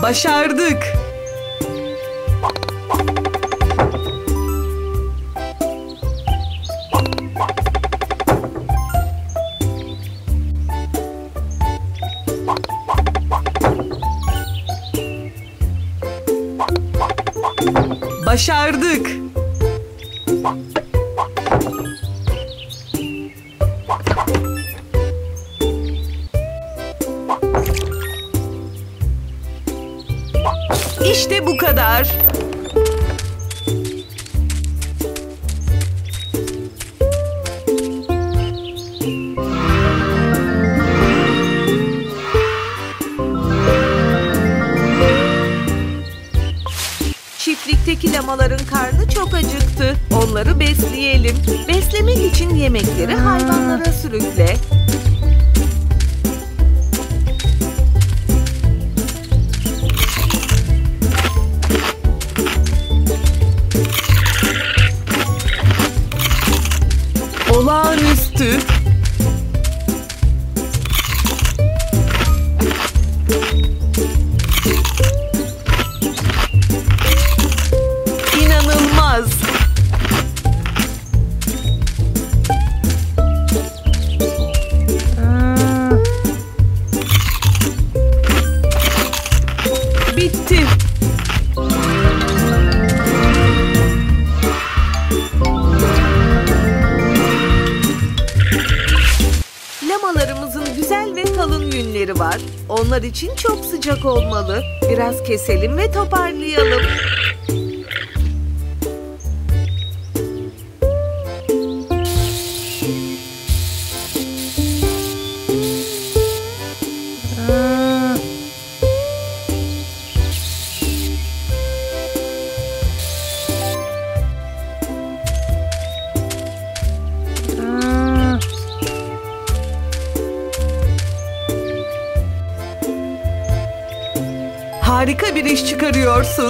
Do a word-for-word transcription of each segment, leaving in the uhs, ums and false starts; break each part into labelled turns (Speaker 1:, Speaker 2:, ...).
Speaker 1: Başardık. Başardık. İşte bu kadar. Çiftlikteki lamaların karnı çok acıktı. Onları besleyelim. Beslemek için yemekleri hayvanlara sürükle. Olağanüstü. İnanılmaz. Bitti. Lamalarımızın güzel ve kalın yünleri var. Onlar için çok sıcak olmalı. Biraz keselim ve toparlayalım. Harika bir iş çıkarıyorsun.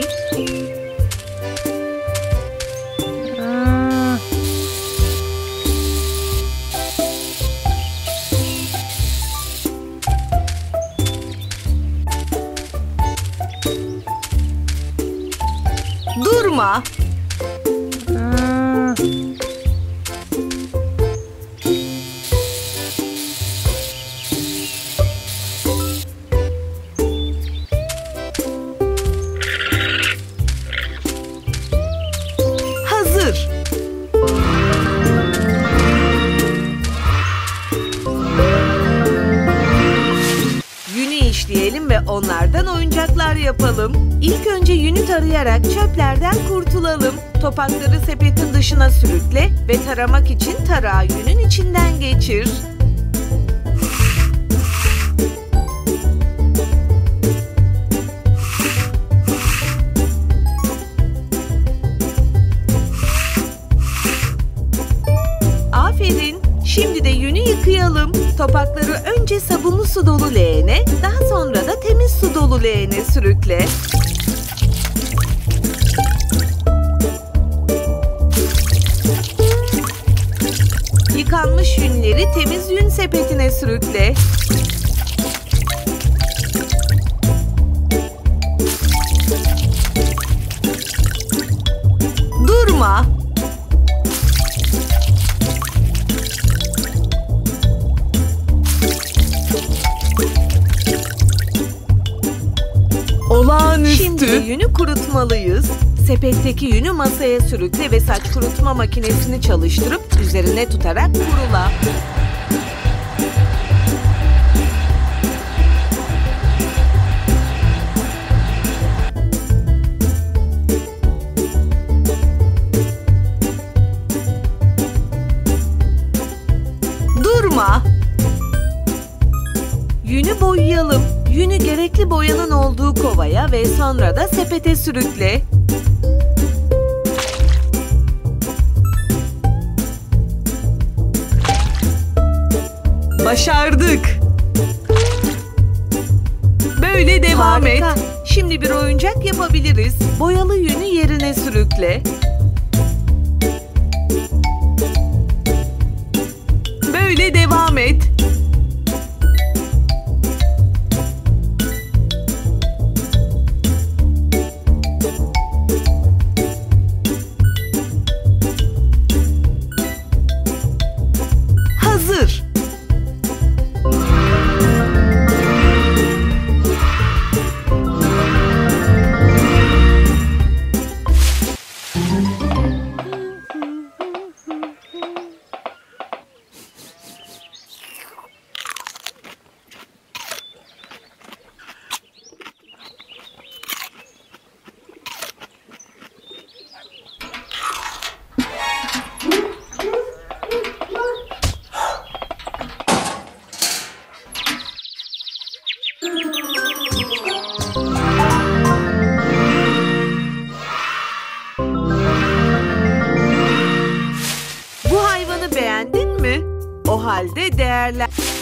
Speaker 1: Durma. Hazır. Yünü işleyelim ve onlardan oyuncaklar yapalım. İlk önce yünü tarayarak çöplerden kurtulalım. Topakları sepetin dışına sürükle ve taramak için tarağı yünün içinden geçir. Aferin. Şimdi de yünü yıkayalım. Topakları önce sabunlu su dolu leğene, daha sonra da temiz su dolu leğene sürükle. Yıkanmış yünleri temiz yün sepetine sürükle. Durma. Olağanüstü. Şimdi yünü kurutmalıyız. Sepetteki yünü masaya sürükle ve saç kurutma makinesini çalıştırıp üzerine tutarak kurula. Durma. Yünü boyayalım. Yünü gerekli boyanın olduğu kovaya ve sonra da sepete sürükle. Başardık. Böyle devam Harika. et. Şimdi bir oyuncak yapabiliriz. Boyalı yünü yerine sürükle. Böyle devam et. halde değerlen...